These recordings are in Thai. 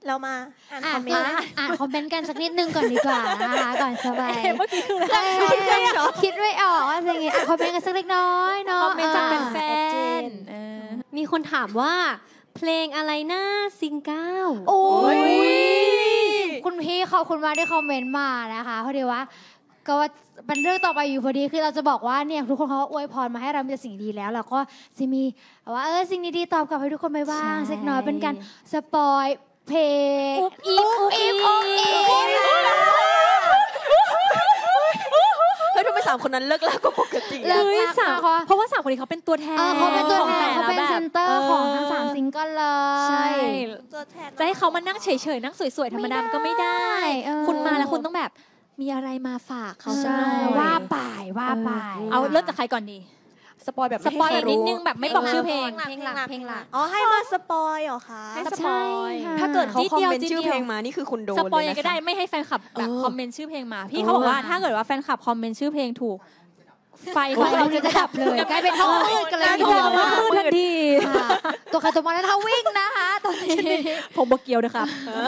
เรามาอ่านคอมเมนต์คอมเมนต์กันสักนิดนึงก่อนดีกว่านะคะก่อนสบายเมื่อกี้คือคิดไม่ออกว่าจะไงคอมเมนต์กันสักเล็กน้อยเนาะคอมเมนต์จากแฟนมีคนถามว่าเพลงอะไรนะซิงเกิลโอ้ยคุณพี่ขอบคุณมาที่คอมเมนต์มานะคะเพราะดีว่าก็ว่าเป็นเรื่องต่อไปอยู่พอดีคือเราจะบอกว่าเนี่ยทุกคนเขาอวยพรมาให้เรามีแต่สิ่งดีแล้วเราก็จะมีว่าสิ่งดีๆตอบกลับให้ทุกคนไปบ้างสักหน่อยเป็นการสปอยเพลงอีฟเฮ้ยทำไม3 คนนั้นเลิกแล้วก็ปกติเลยเพราะว่า3 คนนี้เขาเป็นตัวแทนเขาเป็นตัวแทนเขาเป็นเซนเตอร์ของทั้ง3ซิงเกิลเลยใช่ตัวแทนจะให้เขามานั่งเฉยๆนั่งสวยๆธรรมดาก็ไม่ได้คุณมาแล้วคุณต้องแบบมีอะไรมาฝากเขาใช่ว่าไปเอาเริ่มจากใครก่อนดีสปอยแบบนิดนึงแบบไม่บอกชื่อเพลงหลักอ๋อให้มาสปอยเหรอคะให้สปอยถ้าเกิดเขาคอมเมนต์ชื่อเพลงมานี่คือคุณโดนเลยสปอยยังก็ได้ไม่ให้แฟนคลับแบบคอมเมนต์ชื่อเพลงมาพี่เขาบอกว่าถ้าเกิดว่าแฟนคลับคอมเมนต์ชื่อเพลงถูกไฟเราจะดับเลยกลายเป็นท้องมืดกันเลยมืดทันทีตัวใครตัวมันแล้ววิ่งนะคะตอนนี้ผมบอกเกียวนะคะ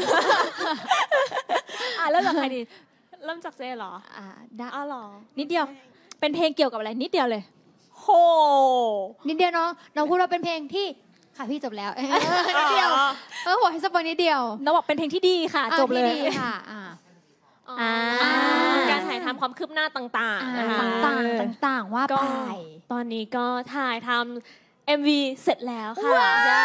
เริ่มจากใครดีเริ่มจากเซ่หรอได้หรอนิดเดียวเป็นเพลงเกี่ยวกับอะไรนิดเดียวเลยโหนิดเดียวน้องพูดว่าเป็นเพลงที่ค่ะพี่จบแล้วนิดเดียวบอกให้สปอยนิดเดียวน้องบอกเป็นเพลงที่ดีค่ะจบเลยค่ะการถ่ายทำความคืบหน้าต่างๆนะคะต่างว่าไปตอนนี้ก็ถ่ายทำ MV เสร็จแล้วค่ะ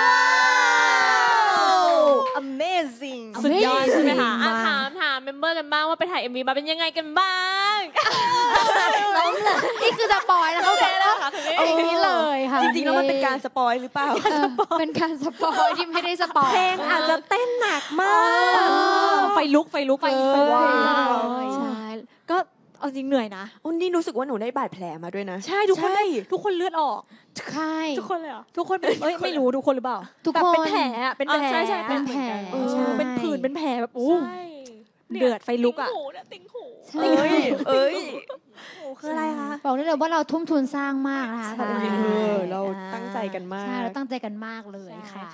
Amazing สุดยอดใช่ไหมคะถามเมมเบอร์กันบ้างว่าไปถ่าย MV มาเป็นยังไงกันบ้างนี่คือสปอยแล้วเขาบอกว่านี่เลยค่ะจริงๆแล้วมันเป็นการสปอยหรือเปล่าเป็นการสปอยที่ไม่ได้สปอยเพลงอาจจะเต้นหนักมากไฟลุกใช่ก็เอาจริงเหนื่อยนะนี่รู้สึกว่าหนูได้บาดแผลมาด้วยนะใช่ทุกคนเลือดออกใช่ทุกคนเลยเหรอทุกคนไม่รู้ทุกคนหรือเปล่าทุกคนเป็นแผลเป็นแผลใช่เป็นแผลเป็นผื่นเป็นแผลแบบเดือดไฟลุกอ่ะติ่งหูคืออะไรคะบอกได้เลยว่าเราทุ่มทุนสร้างมากนะคะเราตั้งใจกันมากใช่เราตั้งใจกันมากเลยค่ะ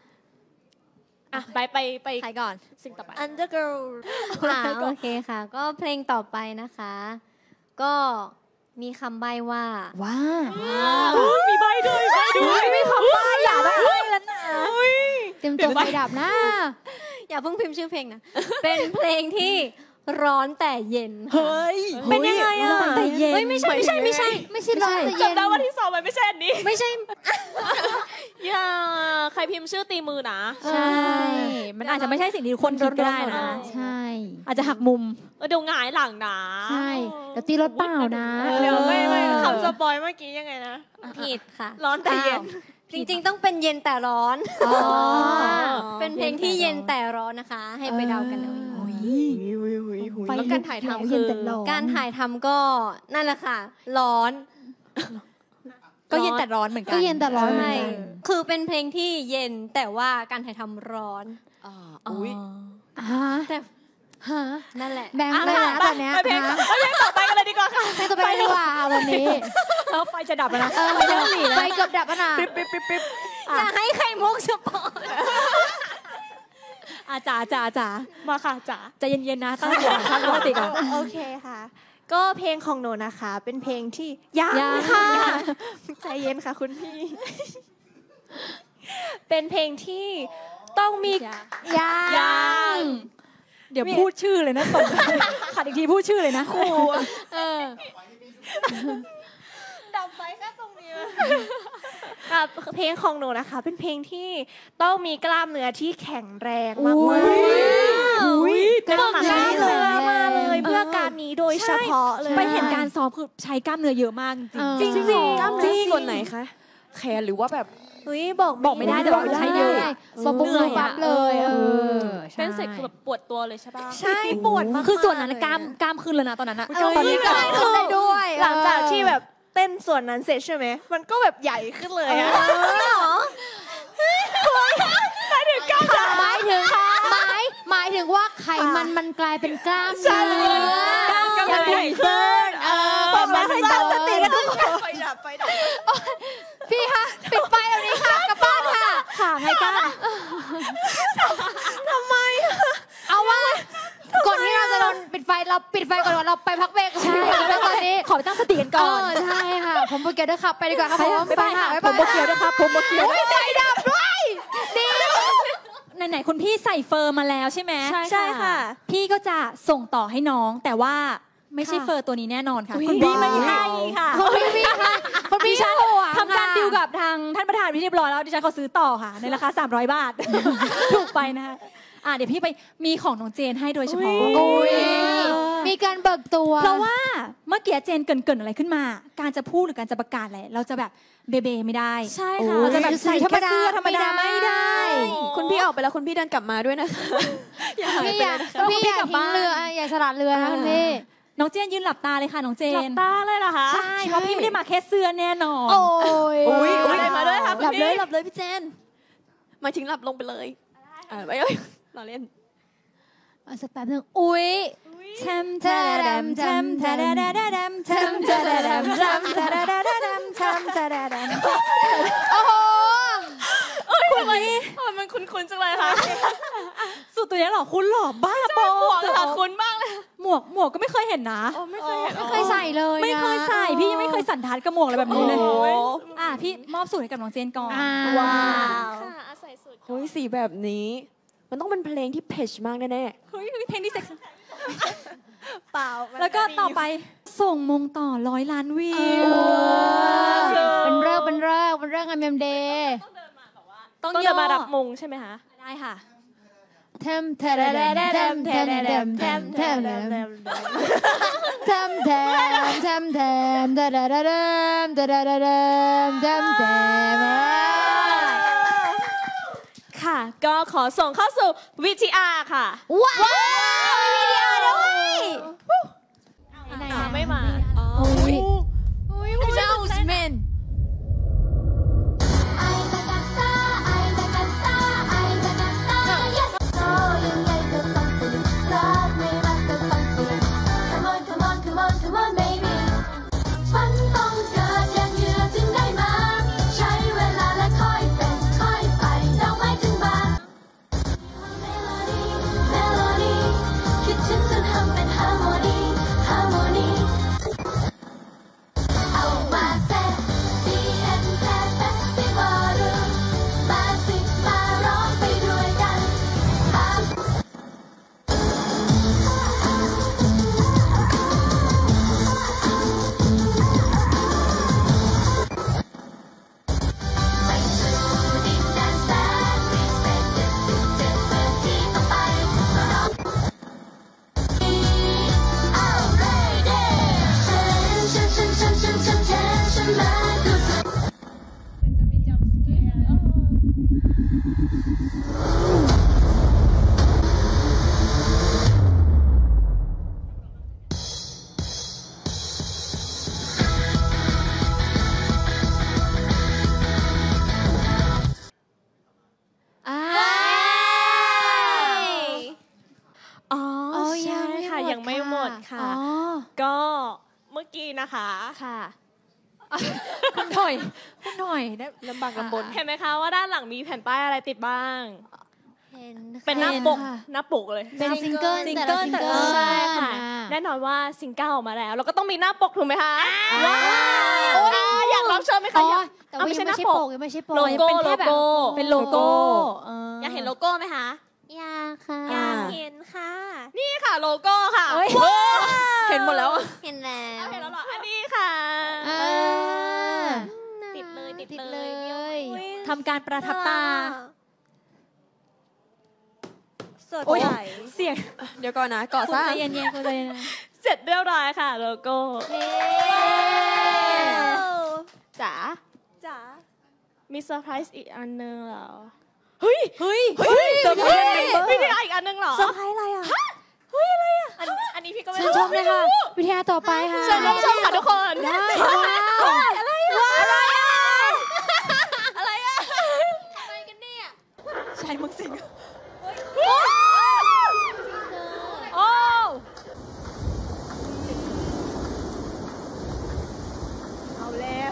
ไปใครก่อนสิ่งต่อไป Undergirl โอเคค่ะก็เพลงต่อไปนะคะก็มีคำใบ้ว่ามีใบ้ด้วยมีคำใบ้อย่าใบ้แล้วนะเต็มตัวไฟดับนะอย่าเพิ่งพิมพ์ชื่อเพลงนะเป็นเพลงที่ร้อนแต่เย็นเฮ้ยเป็นยังไงอ่ะแต่เย็นไม่ใช่ร้อนแต่เย็นจำได้ว่าที่2มันไม่ใช่อันนี้ไม่ใช่อย่าใครพิมพ์ชื่อตีมือนะใช่มันอาจจะไม่ใช่สิ่งที่คนคิดก็ได้นะใช่อาจจะหักมุมเดี๋ยวหงายหลังนะใช่เดี๋ยวตีรถเปล่านะเดี๋ยวไม่คำสปอยเมื่อกี้ยังไงนะผิดค่ะร้อนแต่เย็นจริงๆต้องเป็นเย็นแต่ร้อนเป็นเพลงที่เย็นแต่ร้อนนะคะให้ไปเดากันเอาแล้วการถ่ายทำคือการถ่ายทำก็นั่นแหละค่ะร้อนก็เย็นแต่ร้อนเหมือนกันก็เย็นแต่ร้อนใช่คือเป็นเพลงที่เย็นแต่ว่าการถ่ายทำร้อนแต่นั่นแหละแบงค์เลยนะตอนนี้เพลงต่อไปกันเลยดีกว่าค่ะเพลงต่อไปดีกว่าวันนี้แล้วไฟจะดับแล้วนะไฟเกือบดับแล้วนะปิ๊บจะให้ใครมุกสปอยจ๋ามาค่ะจ๋าใจเย็นๆนะตั้งตัวตั้งสติก่อนโอเคค่ะก็เพลงของหนูนะคะเป็นเพลงที่ยังค่ะใจเย็นค่ะคุณพี่เป็นเพลงที่ต้องมียังเดี๋ยวพูดชื่อเลยนะตบขัดอีกทีพูดชื่อเลยนะครูดับไฟแค่ตรงนี้ค่ะเพลงของหนูนะคะเป็นเพลงที่ต้องมีกล้ามเนื้อที่แข็งแรงมากๆกล้ามเนื้อมาเลยเพื่อการนี้โดยเฉพาะเลยไปเห็นการซ้อมคือใช้กล้ามเนื้อเยอะมากจริงกล้ามเนื้อส่วนไหนคะแขนหรือว่าแบบบอกไม่ได้แต่ว่าใช้เยอะเหนื่อยเลยเป็นเสร็จคือแบบปวดตัวเลยใช่ป่ะใช่ปวดมากคือส่วนนั้นกล้ามขึ้นเลยนะตอนนั้นนะตอนนี้กล้ามขึ้นได้ด้วยหลังจากที่แบบเต้นส่วนนั้นเสร็จใช่ไหมมันก็แบบใหญ่ขึ้นเลยอะหมายถึงกล้ามหมายถึงว่าไขมันกลายเป็นกล้ามเนื้อกล้ามใหญ่ขึ้นบอกมาให้ตั้งสติกันไฟดับพี่คะปิดไฟเดี๋ยวนี้ค่ะกลับบ้านค่ะไงกันทำไมปิดไฟก่อนเราไปพักเบรกใช่ตอนนี้ขอไปตั้งสติกันก่อนใช่ค่ะผมโบเกียวด้วยครับไปดีกว่าครับผมบ๊ายบายค่ะผมโบเกียวด้วยครับผมโบเกียวไฟดับด้วยดีไหนๆคุณพี่ใส่เฟอร์มาแล้วใช่ไหมใช่ค่ะพี่ก็จะส่งต่อให้น้องแต่ว่าไม่ใช่เฟอร์ตัวนี้แน่นอนค่ะอุ๊ยคุณพี่ไม่ให้ค่ะคุณพี่ค่ะคุณพี่ดิฉันห่วงทำการดิวกับทางท่านประธานที่เรียบร้อยแล้วดิฉันขอซื้อต่อค่ะในราคา300 บาท ถูกไปนะคะเดี๋ยวพี่ไปมีของน้องเจนให้โดยเฉพาะโอ้ยมีการเบิกตัวเพราะว่าเมื่อกี้เจนเกรินอะไรขึ้นมา การจะพูดหรือการจะประกาศอะไรเราจะแบบเบเบไม่ได้ใช่ค่ะเราจะแบบใส่แค่เสื้อธรรมดาไม่ไม่ได้ได้คุณพี่ออกไปแล้วคุณพี่เดินกลับมาด้วยนะคะพี่อยากทิ้งเรืออย่าสลัดเรือนะคุณพี่น้องเจนยืนหลับตาเลยค่ะน้องเจหลันบตาเลยเหรอคะใช่เพราะพี่ไม่ได้มาแค่เสื้อแน่นอนโอ้ยอะไรมาด้วยคะคุณพี่หลับเลยพี่เจนหมายถึงหลับลงไปเลยไม่เราเล่นสักแป๊บนึงอุ้ยแทมแทดมแทมแทดดดมแทมแทดดมแทมแทดดดมแทมแทดดมโอ้โหมันคุ้นๆจังเลยค่ะสุดตัวนี้หรอคุณหล่อบ้าบอหมวกค่ะคุ้นมากเลยหมวกก็ไม่เคยเห็นนะไม่เคยเห็นไม่เคยใส่เลยนะไม่เคยใส่พี่ยังไม่เคยสันทัดกระหมวกอะไรแบบนี้เลยโอ้ยพี่มอบสูตรให้กับน้องเจนก่อนว้าวค่ะอาศัยสุดเฮ้ยสีแบบนี้ มันต้องเป็นเพลงที่เพจมากแน่เฮ้ยเพลงนี้เซ็กซี่ๆเปล่าแล้วก็ต่อไปส่งมงต่อ100 ล้านวิวเป็นเรื่องงานเมมเดย์ต้องเดินมารับมงใช่ไหมคะได้ค่ะเทมเทมเทมเทมเทมเทมเทมเทมเทมเทมเทมเทมเทมเทมเทมเทมเทมค่ะ ก็ขอส่งเข้าสู่ VTR ค่ะว้าววิดีโอด้วยไม่มาเจ้าสเมน Come on baby ฝันต้องเกิดอย่างเหยื่อจึงได้มา ใช้เวลาและค่อยเป็นค่อยไปดอกไม้จึงบานเมโลดี้คิดถึงจนทำเป็นฮาร์โมนีเอามาเซต DN Festival มาสิมาร้องไปด้วยกันใช่ค่ะยังไม่หมดค่ะ ก็เมื่อกี้นะคะค่ะ คุณถอยได้ลำบากลำบนเห็นไหมคะว่าด้านหลังมีแผ่นป้ายอะไรติดบ้างเห็นเป็นหน้าปกเลยเป็นซิงเกิลแต่ละใช่ค่ะ แน่นอนว่าซิงเกิลออกมาแล้วเราก็ต้องมีหน้าปกถูกไหมคะว้าวอยากรับเชิญไหมคะแต่ว่ายังไม่ใช่โปกยังไม่ใช่โปกโลโก้เป็นโลโก้อยากเห็นโลโก้ไหมคะอยากค่ะอยากเห็นค่ะ นี่ค่ะโลโก้ค่ะเห็นหมดแล้วเห็นแล้วเห็นแล้วเหรออันนี้ค่ะติดเลยติดเลยทำการประทับตาสดโอ้ยใสเสียงเดี๋ยวก่อนนะก่อคุณสร้างใจเย็นๆคุณใจเย็นเสร็จเรียบร้อยค่ะโลโก้จ๋ามีเซอร์ไพรส์อีกอันนึงเหรอเฮ้ยเซอร์ไพรส์พี่ได้อีกอันนึงเหรอเซอร์ไพรส์อะไรอ่ะอันนี้พี่ก็ไม่เชิญชมเลยค่ะวิทยาต่อไปค่ะเชิญชมค่ะทุกคนได้ว้าวชายเมึงสิงโอ้เอาแล้ว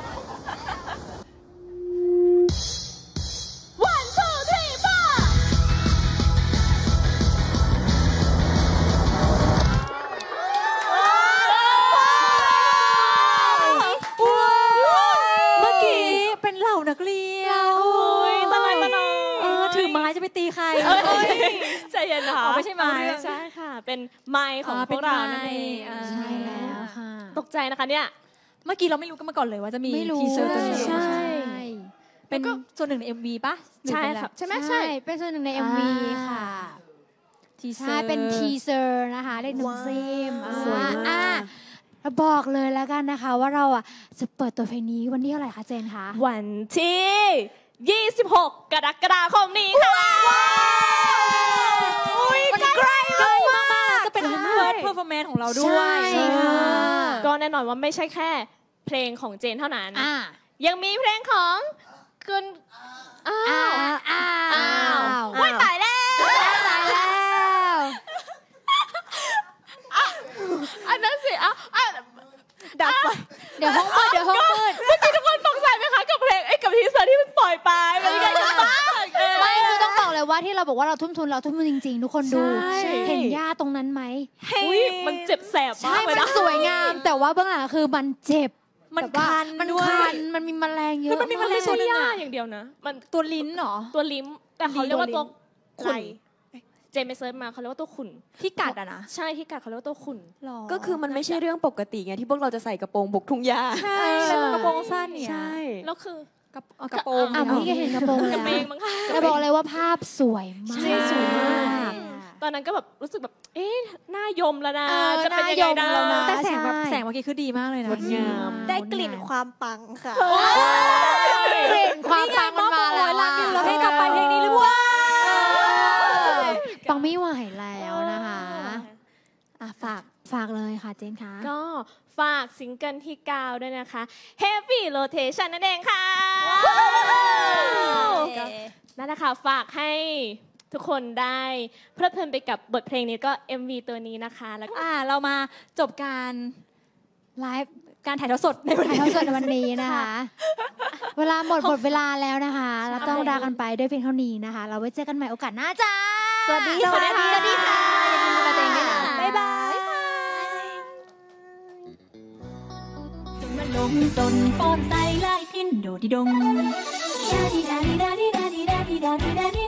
1 2 3 4 ใจเย็นนะคะอ๋อไม่ใช่ไมค์ใช่ค่ะ เป็นไมค์ของพวกเรานั่นเองใช่แล้วค่ะตกใจนะคะเนี่ยเมื่อกี้เราไม่รู้กันมาก่อนเลยว่าจะมีไม่รู้ทีเซอร์ตัวนี้ใช่เป็นส่วนหนึ่งใน MV ป่ะใช่ครับใช่ไหมใช่ เป็นส่วนหนึ่งใน MV ค่ะทีเซอร์ใช่ เป็นทีเซอร์นะคะเด็กหนุ่มซิมสวยมากเราบอกเลยแล้วกันนะคะว่าเราจะเปิดตัวเพลงนี้วันที่เท่าไหร่คะเจนคะวันที่ 26 กรกฎาคมนี้ค่ะอุ้ยใกล้มากจะเป็น first performance ของเราด้วยใช่ค่ะก็แน่นอนว่าไม่ใช่แค่เพลงของเจนเท่านั้นอ่ายังมีเพลงของคุณอ้าวอ้าวว้ายตายแล้วตายแล้วอันนั้นสิดับไปเดี๋ยวห้องมืดเดี๋ยวห้องมืดเมื่อกี้ทุกคนตกใจไหมคะกับเพลงกับทีเซอร์ที่มันปล่อยไปเป็นยังไงกันบ้างไม่คือต้องบอกเลยว่าที่เราบอกว่าเราทุ่มทุนจริงๆ ทุกคนดูใช่เห็นหญ้าตรงนั้นไหมอุ้ยมันเจ็บแสบมาใช่กเลยมันนะสวยงาม แต่ว่าเบื้องหลังคือมันเจ็บมันแบบว่าคันมันด้วยคันมันมีแมลงเยอะมันมีแมลไม่งใช่หญ้าอย่างเดียวนะ มันตัวลิ้นเหรอตัวลิ้มแต่เขาเรียกว่าตัวขุ่นไหล่เจนไปเซิร์ชมาเขาเรียกว่าตัวขุ่นที่กัดอะนะใช่ที่กัดเขาเรียกว่าตัวขุ่นก็คือมันไม่ใช่เรื่องปกติไงที่พวกเราจะใส่กระโปรงบุกทุ่งหญ้าใช่แล้วกระโปรงสั้นเนี่ยใช่แล้วคือกระโปรงอ่ะเมื่อกี้เห็นกระโปรงกแล้ระวเบงมั้งคะจะบอกเลยว่าภาพสวยมากใช่สวยมาก ตอนนั้นก็แบบรู้สึกแบบเอ๊ะหน้ายมแล้วนะเออจะเป็นยังไงหน้ายมนะแล้วนะแต่แสงแบบใช่แสงเมื่อกี้คือดีมากเลยนะงดงามได้กลิ่นความปังค่ะเห็นความปังมันมาแล้วรักอยู่แล้วเพลงต่อไปเพลงนี้หรือเปล่าปังไม่ไหวแล้วนะคะอ่ะฝากเลยค่ะเจนคะก็ฝากซิงเกิลที่ 9 ด้วยนะคะ Heavy Rotation นั่นเองค่ะก็นั่นแหละค่ะฝากให้ทุกคนได้เพลิดเพลินไปกับบทเพลงนี้ก็ MV ตัวนี้นะคะแล้วก็เรามาจบการไลฟ์การถ่ายทอดสดในวันถ่ายนี้ทอดสดในวันนี้นะคะ เวลาหมดเวลาแล้วนะคะเราต้องลากันไปด้วยเพียงเท่านี้นะคะ เราไว้เจอกันใหม่โอกาสหน้าจ้าสวัสดีค่ะสวัสดีค่ะอย่าลืมดูแลตัวเองด้วยนะบ๊ายบายจนมันลงตนปอนใส่ลายพินโดดิดงดาดิดาดิดาดิดาดิดาดิดาดิดาดิ